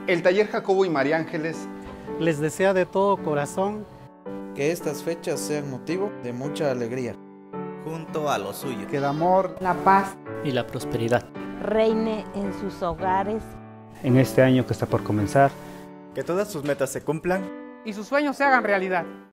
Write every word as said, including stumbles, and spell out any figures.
El Taller Jacobo y María Ángeles les desea de todo corazón que estas fechas sean motivo de mucha alegría, junto a los suyos. Que el amor, la paz y la prosperidad reine en sus hogares. En este año que está por comenzar, Que todas sus metas se cumplan y sus sueños se hagan realidad.